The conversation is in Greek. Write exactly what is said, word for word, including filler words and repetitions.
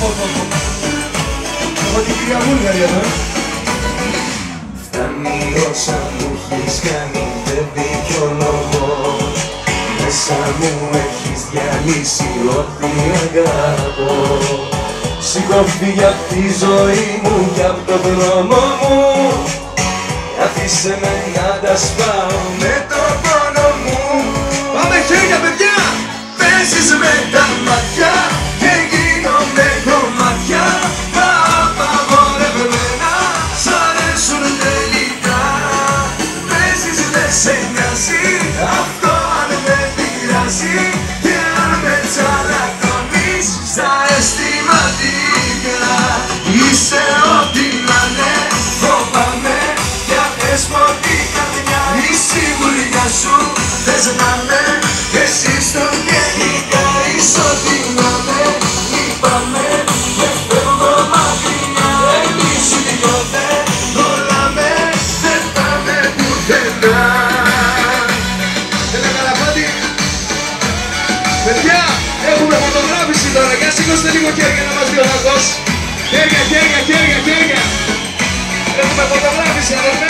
Από την κυρία Βούλγαρη εδώ. Φτάνει όσα μου έχεις κάνει, δεν δικαιολογώ. Μέσα μου έχεις διαλύσει ό,τι αγαπώ. Σήκω φύγε απ' τη ζωή μου και απ' το δρόμο μου. Αφήσε με να τα σπάω με το πόνο μου. Πάμε χέρια παιδιά! Παίζεις με τα μάτια και γίνομαι κομμάτια. Τα απαγορευμένα σ' αρέσουν τελικά. Παίζεις δεν σε νοιάζει, αυτό αν με πειράζει. Και αν με τσαλακώνεις στα αισθηματικά. Είσαι ό,τι να είναι, φοβάμαι κι αυτές μόνη καρδιά. Η σιγουριά σου θες να με, εσύ στο γενικά. Είσαι ό,τι να με, λείπαμε και φεύγω μακριά. Εμείς οι δυο δεν κολλάμε, δεν πάμε πουθενά. Ένα καλαφάτι. Παιδιά, έχουμε φωτογράφηση τώρα. Για σηκώστε λίγο χέρια να μας δει ο Νακός. Χέρια, χέρια, χέρια, χέρια. Έχουμε φωτογράφηση, αδερφέ.